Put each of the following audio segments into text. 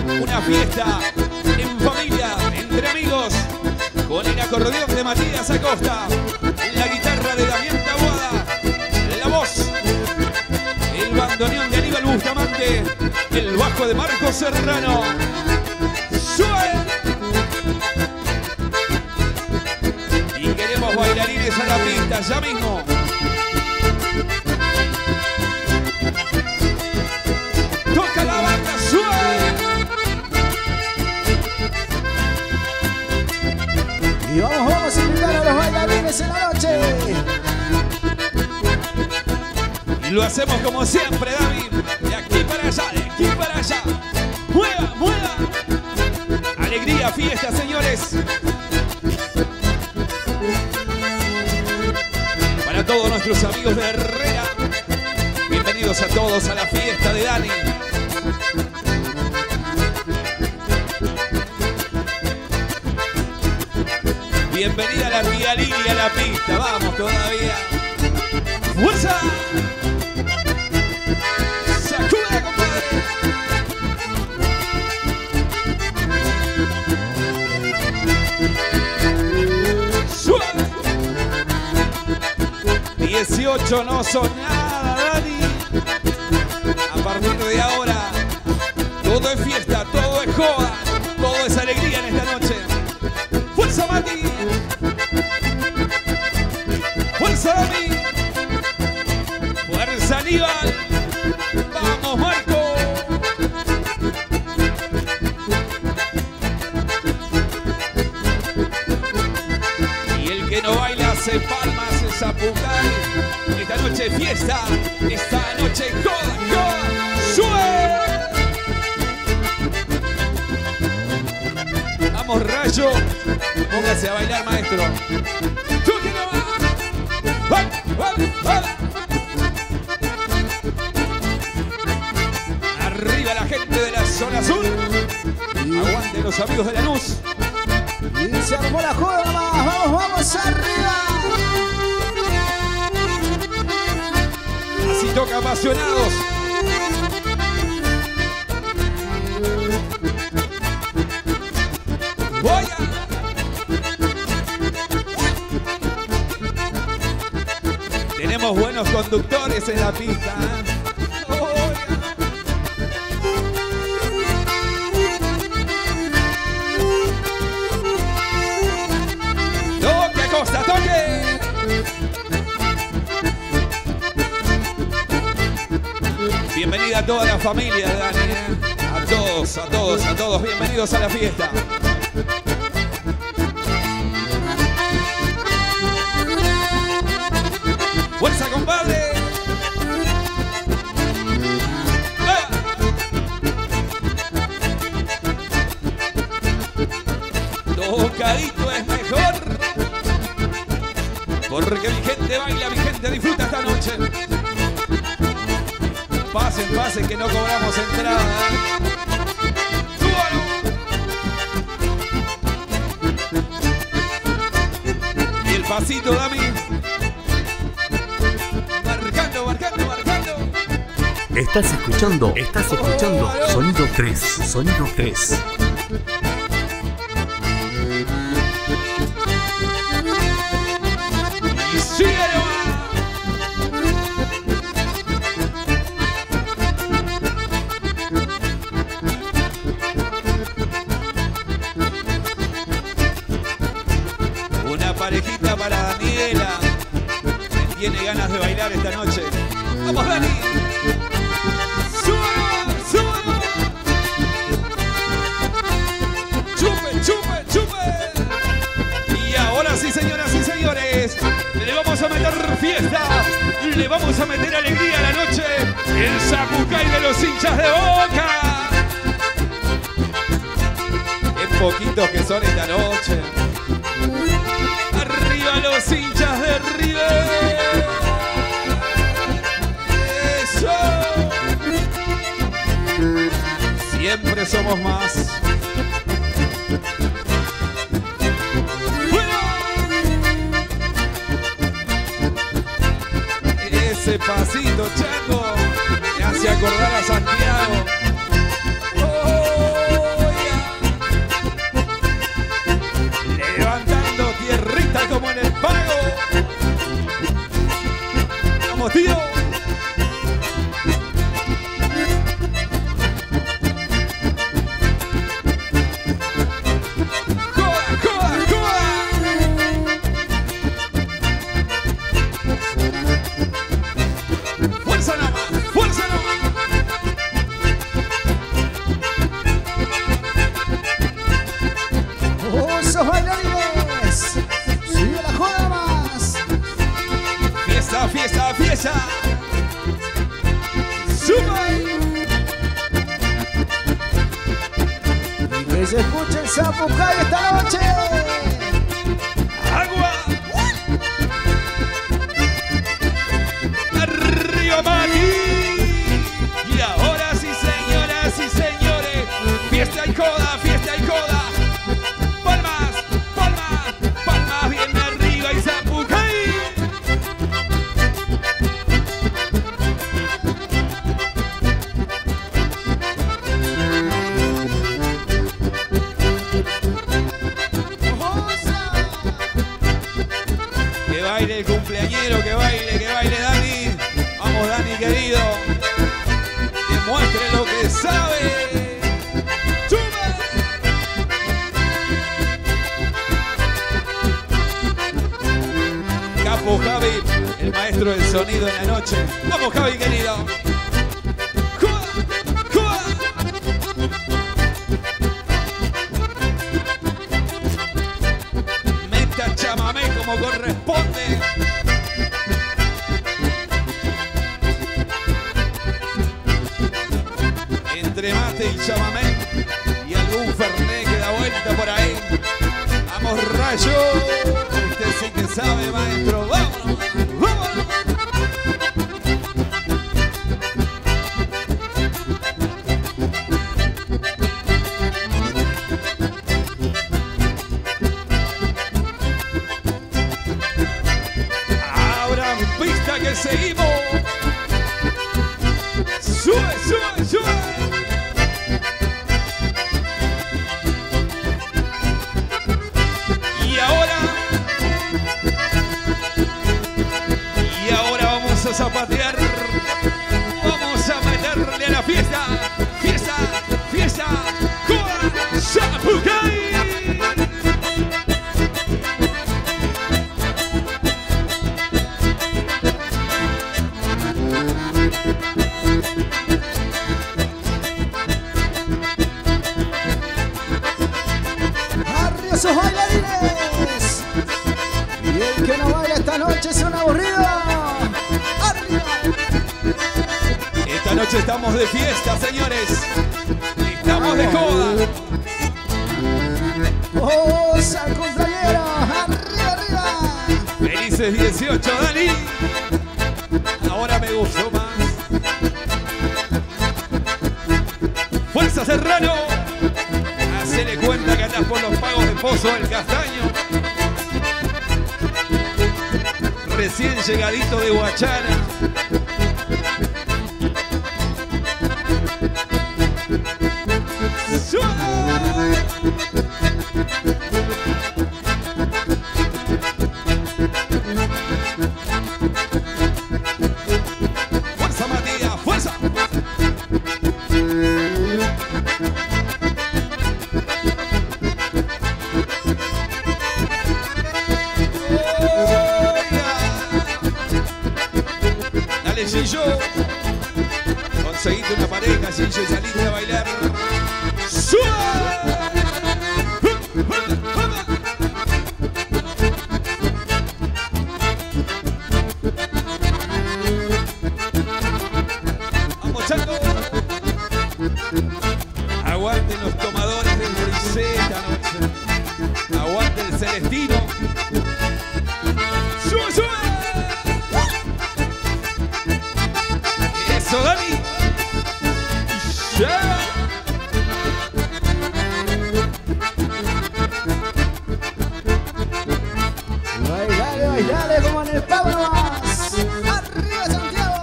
Una fiesta en familia, entre amigos, con el acordeón de Matías Acosta, la guitarra de Damián Taboada, la voz, el bandoneón de Aníbal Bustamante, el bajo de Marco Serrano. ¡Sube! Y queremos bailarines a la pista ya mismo. Toca la banda, sube. Y vamos a invitar a los bailarines en la noche. Y lo hacemos como siempre, David. De aquí para allá, de aquí para allá. ¡Mueva, mueva! Alegría, fiesta, señores. Para todos nuestros amigos de Herrera, bienvenidos a todos a la fiesta de Dani. Bienvenida a la tía Lili a la pista. Vamos todavía. ¡Fuerza! ¡Sacuda, compadre! ¡Suave! 18 no son nada, Dani. A partir de ahora, todo es fiesta, todo es joda, todo es alegría en esta noche. ¡Fuerza, Mati! ¡Fuerza, Dani! ¡Fuerza, Aníbal! ¡Vamos, Marco! Y el que no baila hace palmas, hace zapucay. Esta noche es fiesta, esta noche es joda, joda. ¡Sube! ¡Vamos, Rayo! Póngase a bailar, maestro. ¡Tú que no vas! Arriba la gente de la zona sur. Aguante los amigos de Lanús. Y se armó la joda más. Vamos, vamos arriba. Así toca apasionados. Voy a... Tenemos buenos conductores en la pista, ¿eh? ¡Toque, Acosta, toque! Bienvenida a toda la familia, Dani, ¿eh? A todos, a todos, a todos. Bienvenidos a la fiesta. ¡Fuerza, compadre! ¡Ah! Tocadito es mejor. Porque mi gente baila, mi gente disfruta esta noche. Pasen, pasen, que no cobramos entrada. ¡Súbalo! Y el pasito, Dami. Marcando, marcando, marcando. Estás escuchando Sonido 3, Sonido 3. Y síguelo. Una parejita para Daniela, que tiene ganas de bailar esta noche. ¡Vamos, Dani! ¡Súbalo! ¡Súbalo! ¡Chupe, chupe, chupe! Y ahora sí, señoras y señores, le vamos a meter fiesta, le vamos a meter alegría a la noche, el zapucay de los hinchas de Boca. Qué poquitos que son esta noche. Arriba los hinchas de River. Eso. Siempre somos más. ¡Bueno! Ese pasito, Chango, me hace acordar a Santiago. ¡Oh! vamos, tío. Fiesta, fiesta. ¡Suma! Y que se escuche el Zapucay esta noche. ¡Agua! ¡Arriba, Mati! Y ahora sí, señoras y señores, fiesta y coda, fiesta y coda. Palmas, palmas, palmas bien arriba y Zapucay. Que baile el cumpleañero, que baile Dani. Vamos, Dani querido. Demuestre lo que sabe. ¡Chuma! Capo Javi, el maestro del sonido en la noche. Vamos, Javi querido. ¡Cuba! ¡Cuba! Meta chamamé como corresponde. Entre mate y chamamé y algún fernet que da vuelta por ahí. Vamos, Rayo. Usted sí que sabe, maestro. Vámonos, vámonos. Abran pista que seguimos. Sube, sube, sube. Y ahora vamos a zapatear. Vamos a meterle a la fiesta. Fiesta, fiesta. ¡Cuba! ¡Zapucay! ¡Arriba esos bailarines! Y el que no baila esta noche es un aburrido. ¡Arriba! Esta noche estamos de fiesta, señores. Estamos de coda. ¡Oh, al cumpleañero! ¡Arriba, arriba! Felices 18, Dani. Ahora me gustó más. ¡Fuerza, Serrano! Hacele cuenta que andás por los pagos de Pozo del Castaño. Recién llegadito de Huachana. ¡Fuerza, Matías! ¡Fuerza! Dale, Gillo. Conseguiste una pareja, Gillo, y saliste a bailar. Vamos, Chaco. Aguanten los tomadores del Brisé esta noche. Aguante el Celestino. ¡Sube, sube! ¡Eso, Dani! ¡Ya! Bailale, bailale como en el pavo nomás. ¡Arriba, Santiago!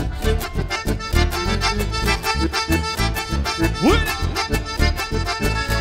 ¡Bueno!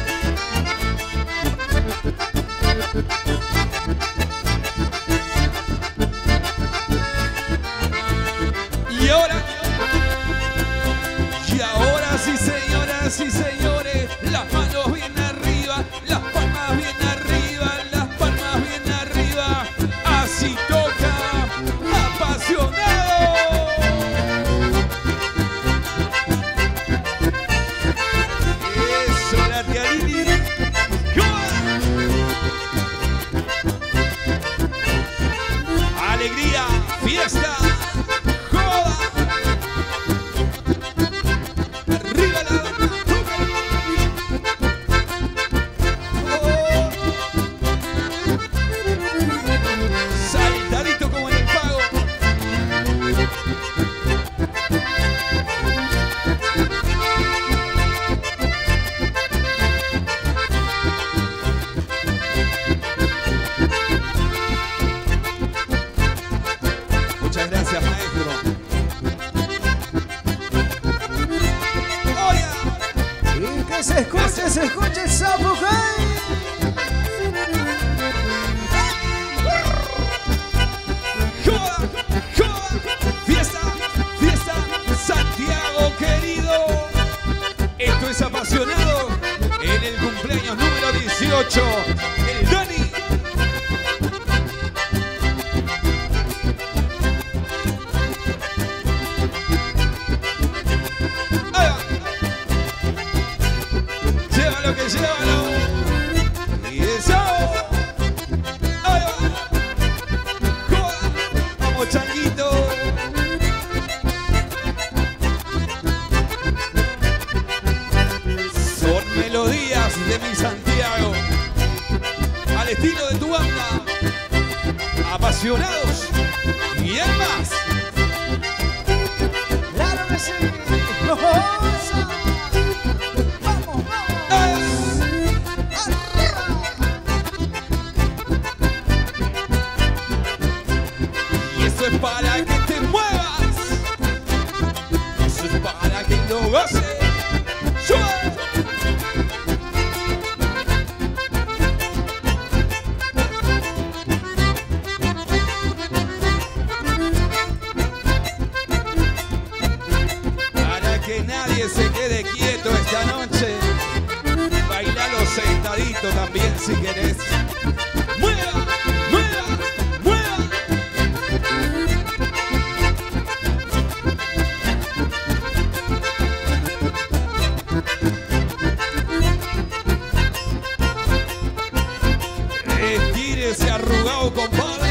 8, el Dani. Ahí va. Llévalo que llévalo. Y eso. Ahí va. Joda. Vamos, changuito. Son melodías de mi Santiago, al estilo de tu banda, apasionados y en más. ¡Claro que sí! ¡Osa! ¡Vamos, vamos! ¡Arriba! Y eso es para que te muevas, eso es para que lo goces. ¡Sube! Que nadie se quede quieto esta noche. Bailalo sentadito también si querés. ¡Mueva! ¡Mueva! ¡Mueva! Estírese arrugado, compadre.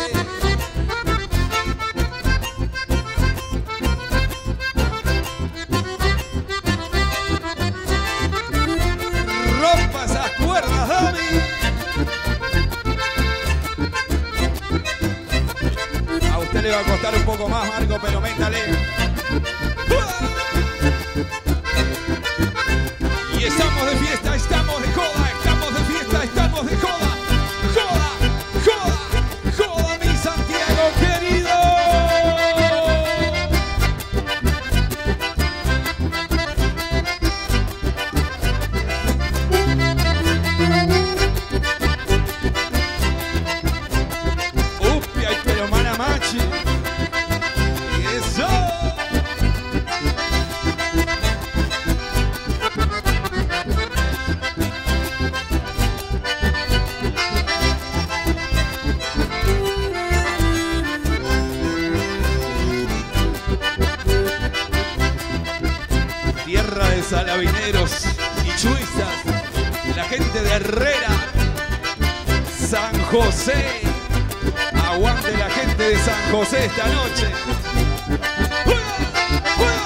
Rompa esas cuerdas, Dani. A usted le va a costar un poco más, Marco, pero métale. Y estamos de fiesta, estamos de joda, estamos de fiesta, estamos de joda. Joda, joda, joda, mi Santiago querido. Upia, ay, pero mana machi. Eso. Tierra de salabineros y chuizas, la gente de Herrera, San José. Aguante la gente de San José esta noche. ¡Juega! ¡Juega!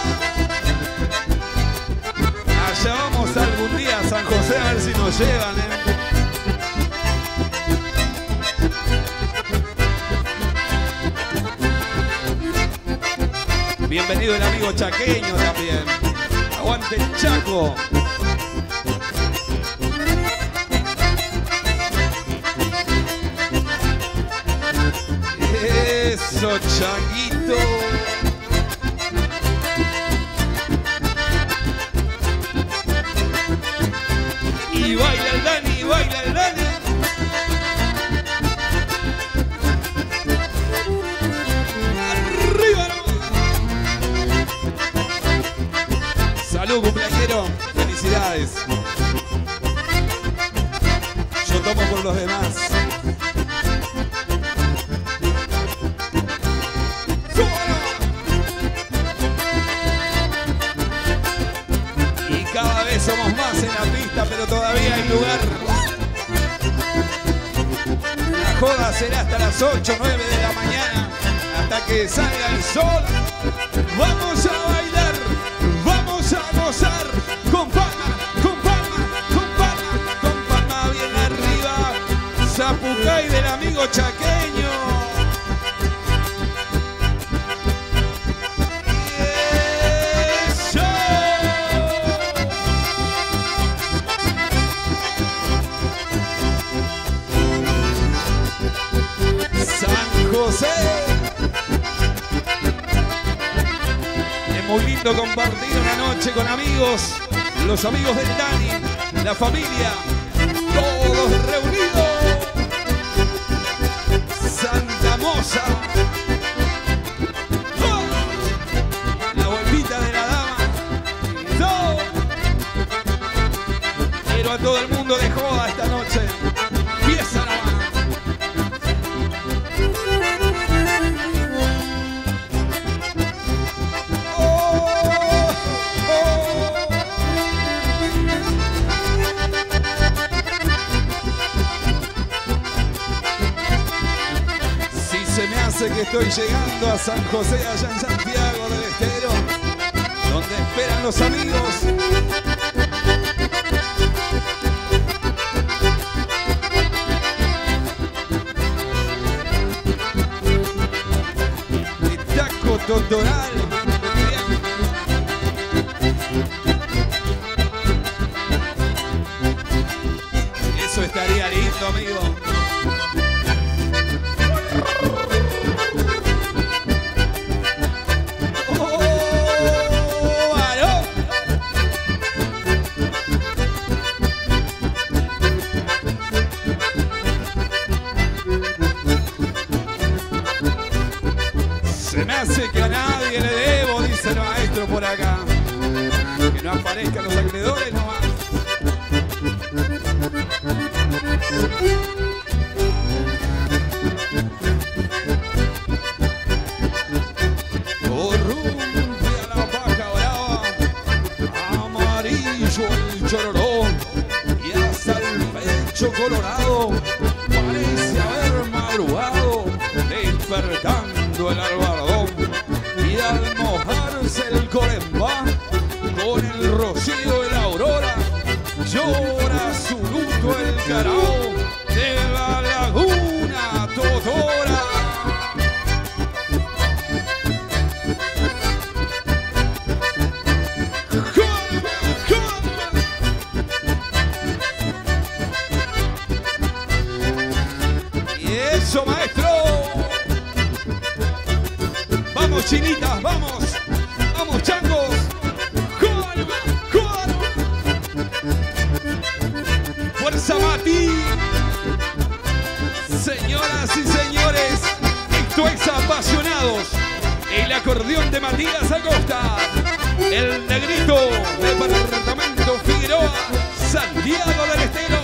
Allá vamos algún día a San José a ver si nos llevan, Bienvenido el amigo chaqueño también. Aguante el Chaco. Eso, Chaquito. Y baila el Dani, baila el Dani. Arriba, ¿no? Salud, cumpleañero. Felicidades. Yo tomo por los demás. Y cada vez somos más en la pista, pero todavía hay lugar. La joda será hasta las 8, 9 de la mañana, hasta que salga el sol. Vamos a bailar, vamos a gozar, con palma, con palma, con palma, con palma bien arriba. Zapucay del amigo chaqueño. San José. Es muy lindo compartir una noche con amigos, los amigos del Dani, la familia, todos reunidos. Santa Moza. ¡Oh! La bolsita de la dama. ¡No! Quiero a todo el mundo de joda esta noche. hace que estoy llegando a San José, allá en Santiago del Estero, donde esperan los amigos. De Taco Totoral. Eso estaría lindo, amigo. Se me hace que a nadie le debo, dice el maestro por acá. Que no aparezcan los acreedores nomás. Corrumpe a la vaca brava, amarillo el chororón y hasta el pecho colorado parece haber madrugado, despertando el albardón, y al mojarse el corembá con el rocío de la aurora llora su luto el carao de la laguna Totora. Y eso, maestro. Vamos, chinitas, vamos. Vamos, changos. Fuerza, Mati. Señoras y señores, esto es Apasionados. El acordeón de Matías Acosta. El negrito, departamento Figueroa, Santiago del Estero.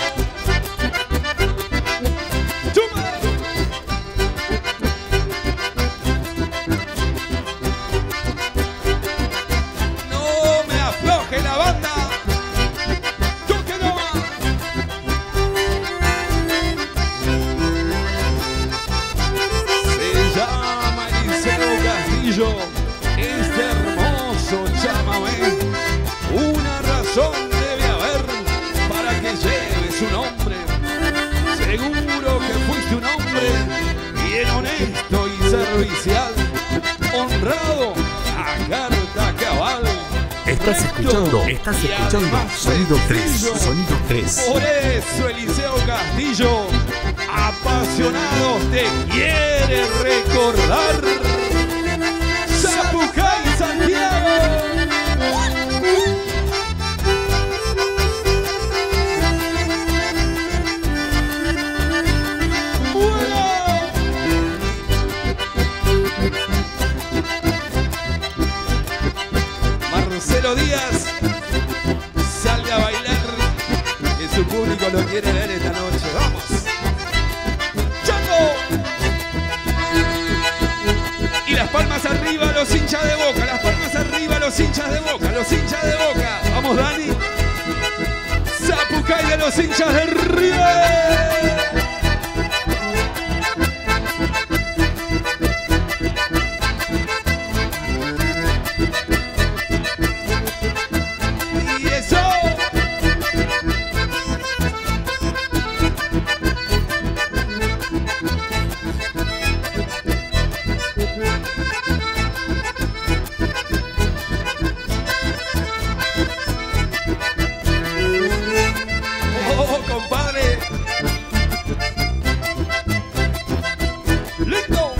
Este hermoso chamamé, una razón debe haber para que lleve su nombre. Seguro que fuiste un hombre bien honesto y servicial, honrado a carta cabal. Estás escuchando Sonido 3, Sonido 3. Por eso Eliseo Castillo, Apasionados, te quiere recordar. Zapucay, Santiago. Marcelo Díaz sale a bailar, que su público lo quiere ver esta noche. ¡Vamos! ¡Chango! Y las palmas arriba, los hinchas de Boca. Las palmas arriba, los hinchas de Boca. Los hinchas de Boca. Vamos, Dani. Zapucay de los hinchas de River. Y eso. Compadre. Listo.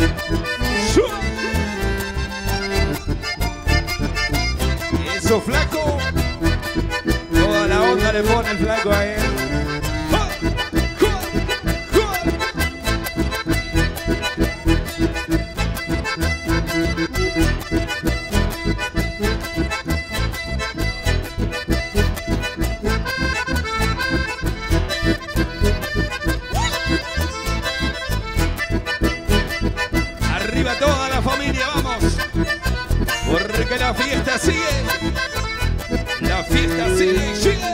Eso, flaco. Toda la onda le pone el flaco a él. Arriba toda la familia, vamos. Porque la fiesta sigue. La fiesta sigue y sigue.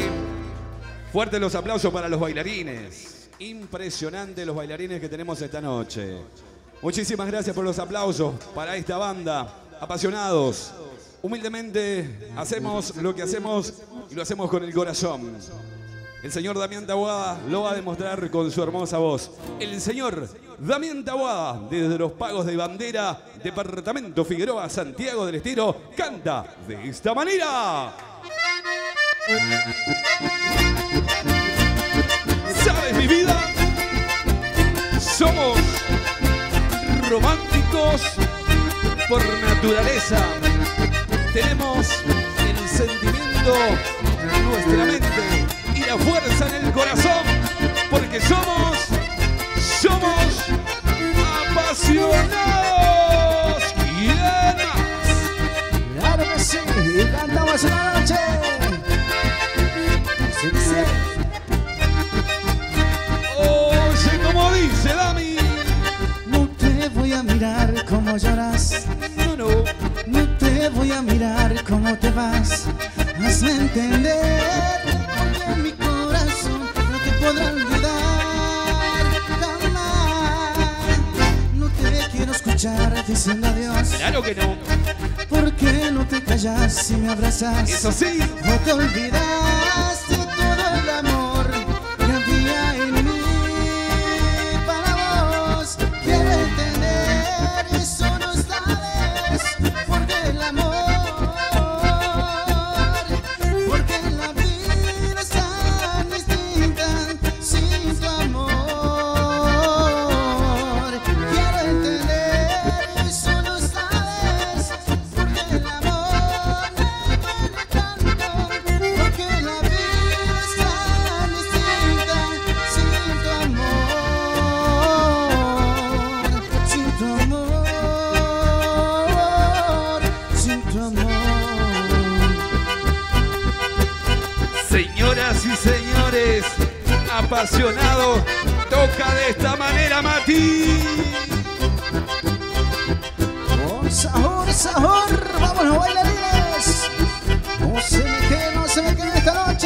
Dami. Fuertes los aplausos para los bailarines. Impresionante los bailarines que tenemos esta noche. Muchísimas gracias por los aplausos para esta banda. Apasionados. Humildemente hacemos lo que hacemos y lo hacemos con el corazón. El señor Damián Taboada lo va a demostrar con su hermosa voz. El señor Damián Taboada, desde los Pagos de Bandera, departamento Figueroa, Santiago del Estero, canta de esta manera. ¿Sabes, mi vida? Somos románticos por naturaleza. Tenemos el sentimiento en nuestra mente y la fuerza en el corazón, porque somos apasionados. ¿Quién más? Claro que sí, y cantamos una noche. Sí, sí. Oye, como dice Dami. No te voy a mirar como lloras. No. No te voy a mirar como te vas. Hazme entender, porque mi corazón no te podrá olvidar jamás. No te quiero escuchar diciendo adiós. Claro que no. ¿Por qué no te callas si me abrazas? Eso sí. No te olvidas de todo el amor que había en mí para vos. Quiero entender, eso no sabes, porque el amor, porque la vida es tan distinta sin tu amor. Quiero entender, eso no sabes, porque el amor me duele tanto, porque la vida es tan distinta sin tu amor, sin tu amor, sin tu amor. Señoras y señores, apasionados, toca de esta manera, Mati. Con sabor, sabor, vámonos bailarines. No se me queden esta noche.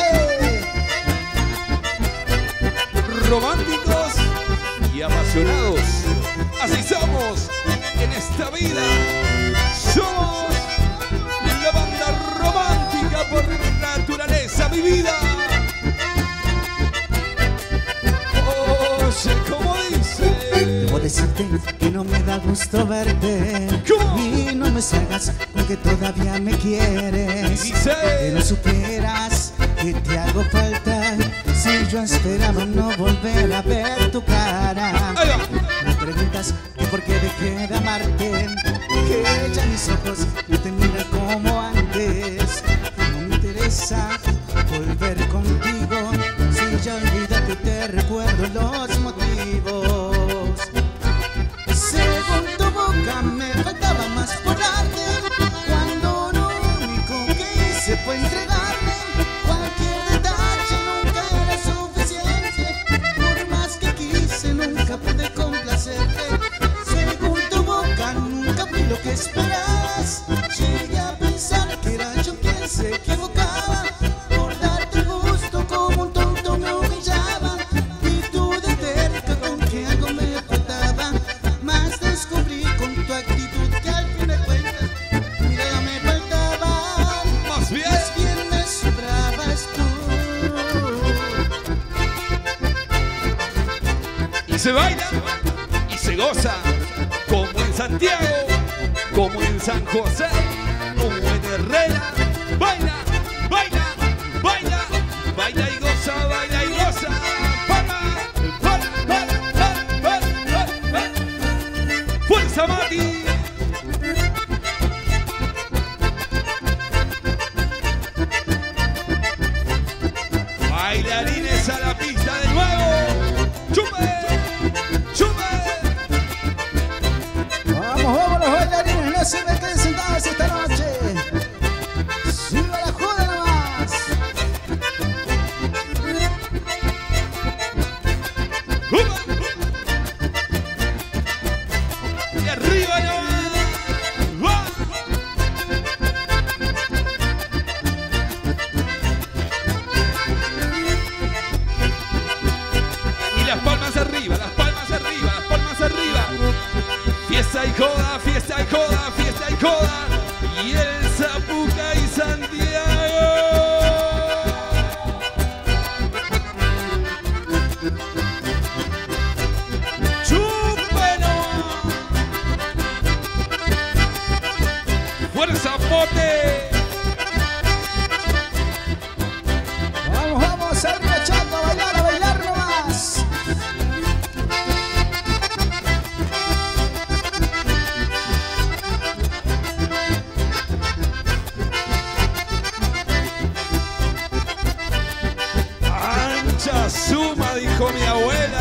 Románticos y apasionados. Así somos en esta vida. Somos la banda romántica por naturaleza, mi vida. Oye, como dice. Debo decirte que no me da gusto verte. ¿Cómo? Y no me salgas con que todavía me quieres. Dice. Que no superas, que te hago falta. Si yo esperaba no volver a ver tu cara. Ahí va. Me preguntas que por qué dejé de amarte, que ya mis ojos no te miran como antes. No me interesa volver contigo, si ya olvídate, te recuerdo los motivos. Según tu boca me faltaba más por darte, cuando lo único que hice fue entregarme. Cualquier detalle nunca era suficiente, por más que quise nunca pude complacerte. Según tu boca nunca fui lo que esperabas. Llegué a pensar que era yo quien se equivocaba, por darte gusto como un tonto me humillaba. Y tú de terca con que algo me faltaba, más descubrí con tu actitud que al fin de cuentas mira me faltaba. Más bien. Más bien me sobrabas tú. Y se baila y se goza, como en Santiago, como en San José, como en Herrera. Baila, baila, baila, baila y goza, baila y goza. Para, para, para. Fuerza, Mati. Bailarines a la pista de nuevo. ¡Chupe! ¡Chupe! Vamos los bailarines, no se me queden sentados esta noche. Siga la joda nomás. Y arriba nomás. ¡Va! suma, dijo mi abuela.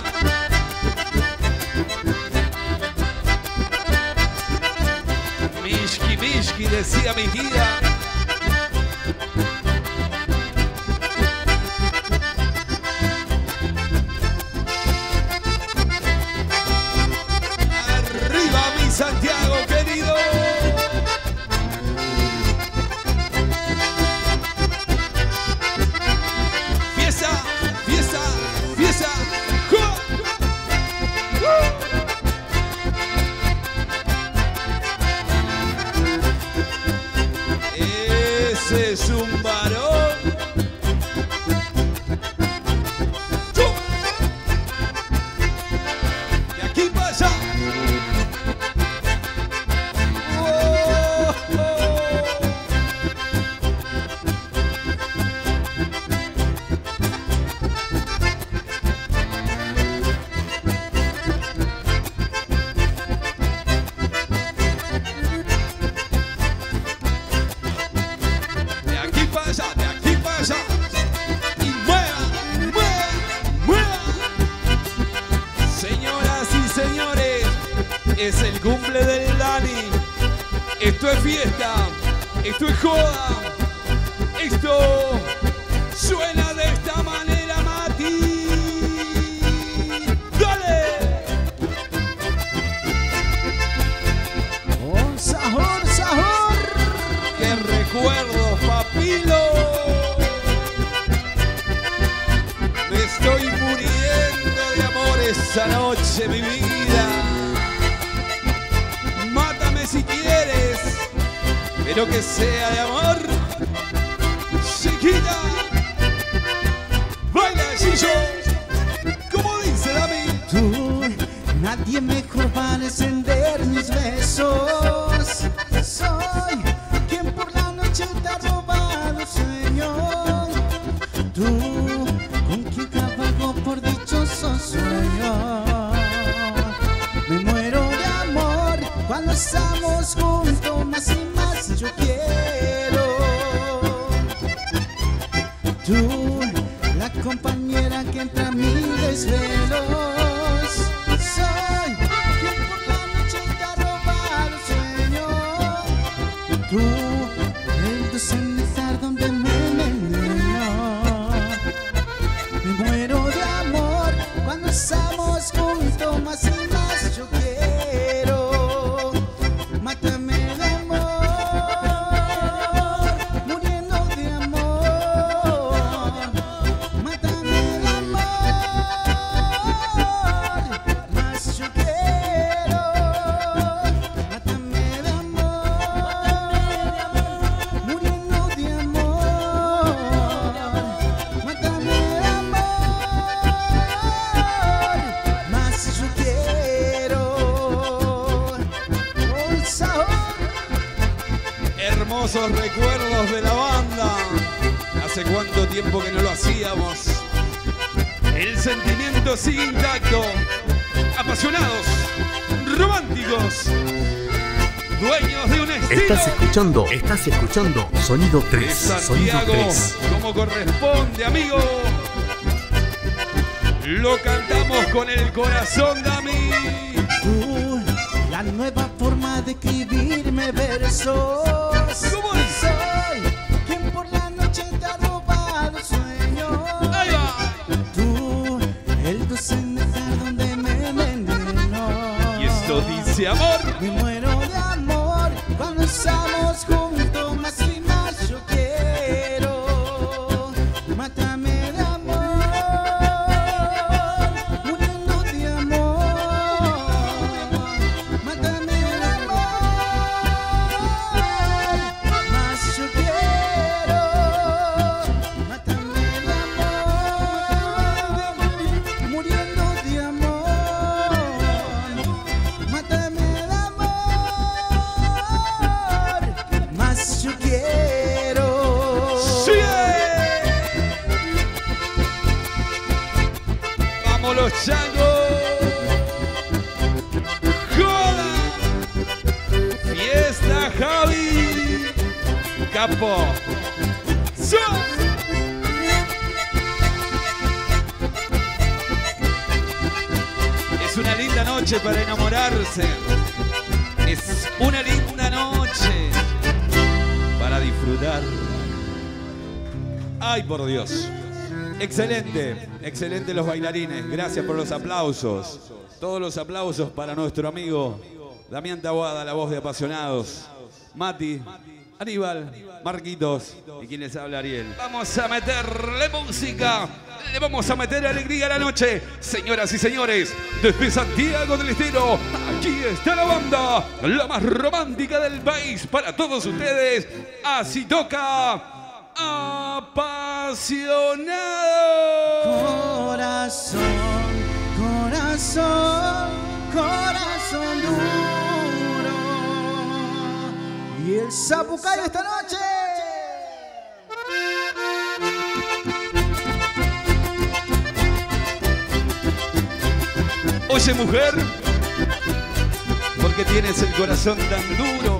Mishki, Mishki, decía mi tía. Arriba mi Santiago querido. Fiesta, fiesta, fiesta. Ese es un varón. De aquí para allá. De aquí para allá, de aquí para allá. Y mueva, mueva, mueva. Señoras y señores, es el cumple del Dani. Esto es fiesta, esto es joda. Esto suena de esta manera, Mati. ¡Dale! Oh, sabor, sabor. ¡Qué recuerdos, papilo! Me estoy muriendo de amor esa noche, mi vida. Mátame si quieres, pero que sea de amor. Chiquita, baila, Gillo. ¿Cómo dice Dami? Tú, nadie mejor para encender mis besos. Soy quien por la noche te ha robado el sueño. Tú, con quien trabajo por dichoso sueño. Me muero de amor cuando estamos juntos, más y más yo quiero. Tú, la compañera que entra a mis desvelos. Soy quien por la noche te ha robado el sueño. Tú, el dulce néctar donde me envenenó. Me muero de amor cuando estamos juntos, más y más yo quiero. Mátame de amor, muriendo de amor. Mátame de amor, más yo quiero. Mátame de amor, muriendo de amor. Mátame de amor, más yo quiero. Un sabor. Hermosos recuerdos de la banda. Hace cuánto tiempo que no lo hacíamos. El sentimiento sigue intacto. Apasionados, románticos, dueños de un estilo. Estás escuchando Sonido De 3. Sonido Santiago, 3. como corresponde, amigo. Lo cantamos con el corazón, Dami. Tú, la nueva forma de escribirme versos. ¿Cómo dice? Soy quien por la noche te ha robado el sueño. Ahí va. Tú, el dulce néctar donde me envenenó. Y esto dice amor. Me muero de amor cuando estamos juntos, más y más yo quiero. Mátame de amor, muriendo de amor. Mátame de amor, más yo quiero. Mátame de amor, muriendo de amor. Mátame de amor, más yo quiero. ¡Sigue! ¡Vamos los changos! ¡Joda! ¡Fiesta, Javi! ¡Capo! ¡Su! noche para enamorarse. Es una linda noche para disfrutar. Ay, por Dios. Excelente, excelente los bailarines. Gracias por los aplausos. Todos los aplausos para nuestro amigo Damián Taboada, la voz de Apasionados. Mati, Aníbal, Marquitos y quien les habla, Ariel. Vamos a meterle música, le vamos a meter alegría a la noche. Señoras y señores, desde Santiago del Estero, aquí está la banda, la más romántica del país para todos ustedes. Así toca Apasionado. Corazón, corazón, corazón duro. Y el Zapucayo esta noche. Oye, mujer, ¿por qué tienes el corazón tan duro?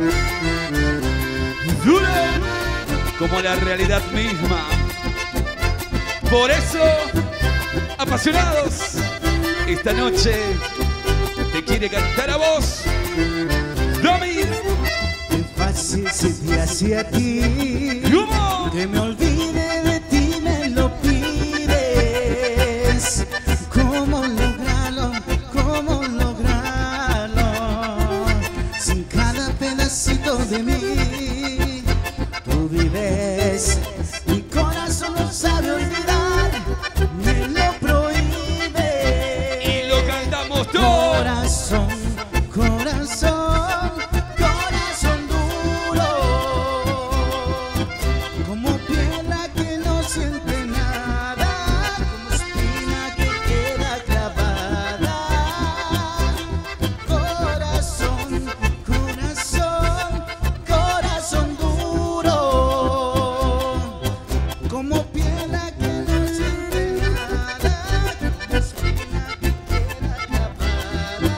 Duro como la realidad misma. Por eso, Apasionados, esta noche te quiere cantar a vos, Dami. Qué fácil se te hace a ti. ¿Cómo? Que me olvide de ti, me lo pides. ¿Cómo lograrlo? ¿Cómo lograrlo? Sin cada pedacito de mí, tú vives. Mi corazón no sabe olvidar, me lo prohíbe. Y lo cantamos todos. Corazón, corazón, corazón duro. Como piedra que no siente nada, como espina que queda clavada. Corazón, corazón, corazón duro. Como piedra que no siente nada, como espina que queda clavada.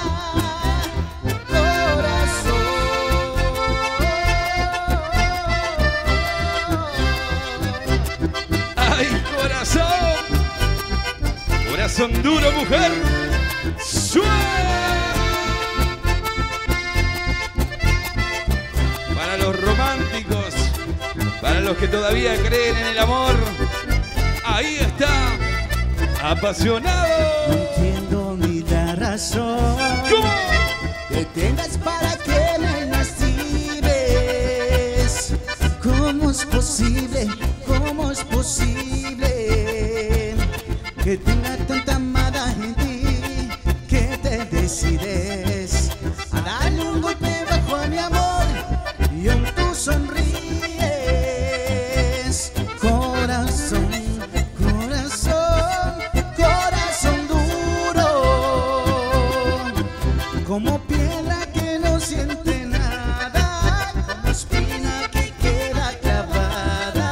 ¡Ay, corazón! Corazón duro, mujer. ¡Suena! Para los románticos, para los que todavía creen en el amor, ahí está, No Apasionado. entiendo ni la razón ¿Cómo? que tengas para que me lastimes. ¿Cómo es posible? ¿Cómo es posible que tenga tanta amada en ti que te decides a darle un golpe bajo a mi amor y aún tú sonríes? Corazón, corazón, corazón duro. Como piedra que no siente nada, como espina que queda clavada.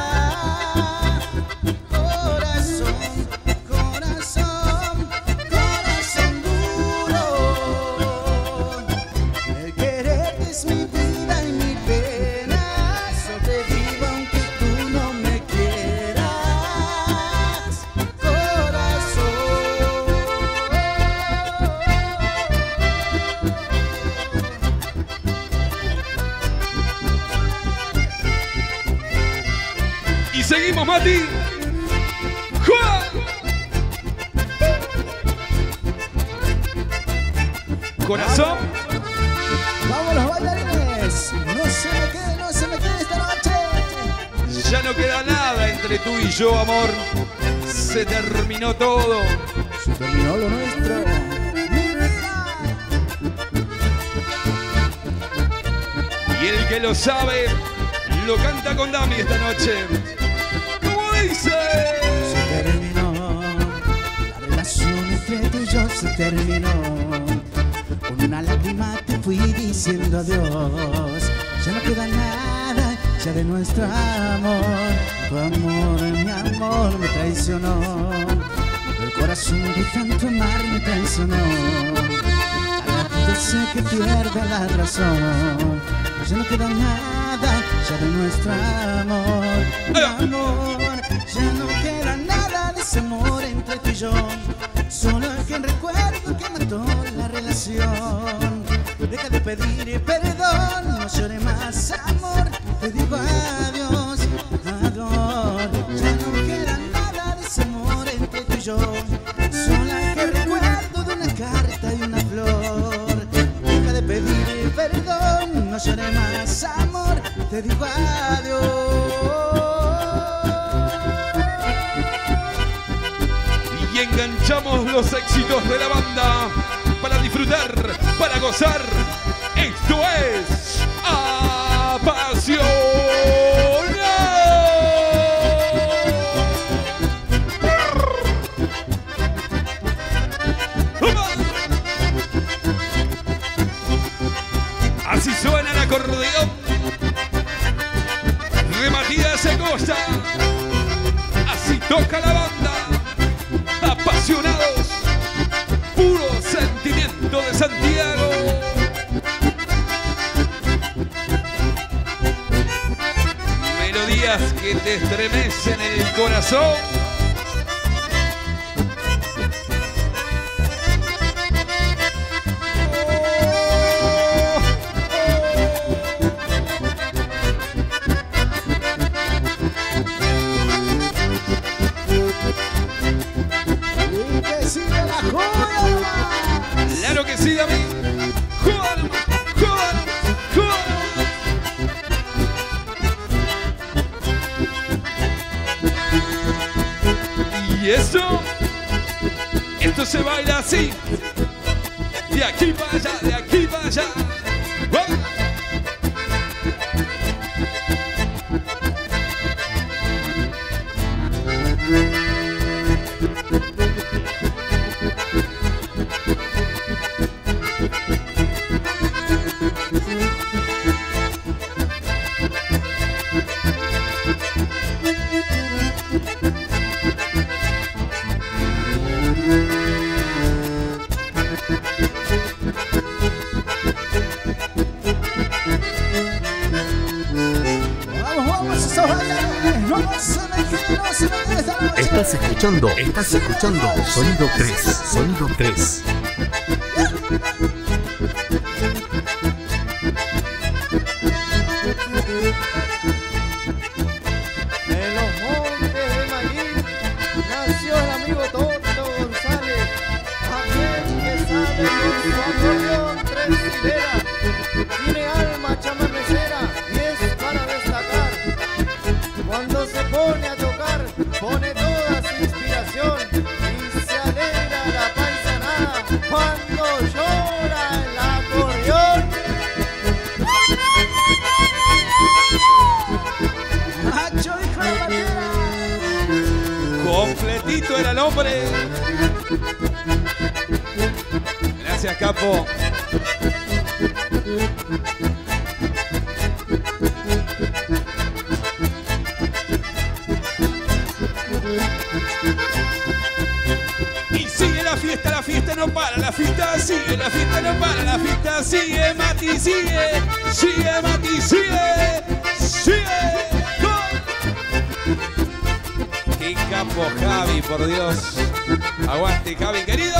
Corazón, corazón, corazón duro. El quererte es mi vida y mi pena. Sobrevivo aunque tú no me quieras. Corazón. Y seguimos, Mati. ¡Jua! Corazón. Vamos los bailarines. No se me quede, no se me quede esta noche. Ya no queda nada entre tú y yo, amor. Se terminó todo. Se terminó lo nuestro. Mi vida. Y el que lo sabe, lo canta con Dami esta noche. ¿Cómo dice? Se terminó. La relación entre tú y yo se terminó. Con una lágrima te fui diciendo adiós. Ya no queda nada ya de nuestro amor. Tu amor, mi amor, me traicionó. El corazón de tanto amar me traicionó. Cada ratito sé que pierdo la razón. Ya no queda nada ya de nuestro amor. Mi amor, ya no queda nada de ese amor entre tú y yo. Solo el que recuerdo que mató la canción. Deja de pedir perdón, no llores más, amor. Te digo adiós, adiós. Ya no queda nada de ese amor entre tú y yo. Sola que recuerdo de una carta y una flor. Deja de pedir perdón, no llores más, amor. Te digo adiós. Y enganchamos los éxitos de la banda para disfrutar, para gozar. Esto es Apasionado. Así suena el acordeón de Matías Acosta. Así toca la banda. Apasionados, puro sentimiento de Santiago. Melodías que te estremecen el corazón. Claro que sí, David. ¡Joder! ¡Joder! ¡Joder! Y esto se baila así. De aquí para allá, de aquí para allá. ¡Vamos! Estás escuchando Sonido 3. Sonido 3. En los montes de Maguín nació el amigo Toto González, aquel que sabe con su acordeón tres hileras, tiene alma chamanecera y es para destacar. Cuando se pone a tocar, pone toda su inspiración y se alegra la paisanada cuando llora el acordeón. Macho, hijo de bandera. Completito era el hombre. Gracias, capo. Y sigue la fiesta no para, la fiesta sigue, la fiesta no para, la fiesta sigue, Mati sigue, sigue Mati, sigue, sigue. ¡Qué capo Javi, por Dios! ¡Aguante, Javi, querido!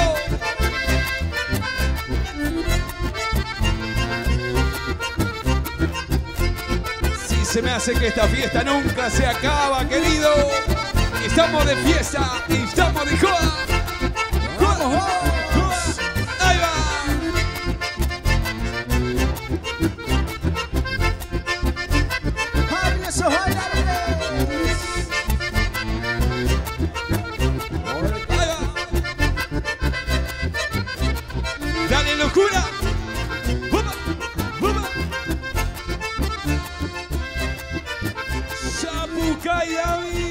Si se me hace que esta fiesta nunca se acaba, querido. Estamos de fiesta, estamos de joda. ¡Vamos, vamos! ¡Ahí va! ¡Abre esos bailarines! ¡Dale, locura! ¡Upa! ¡Upa! Chapucay David.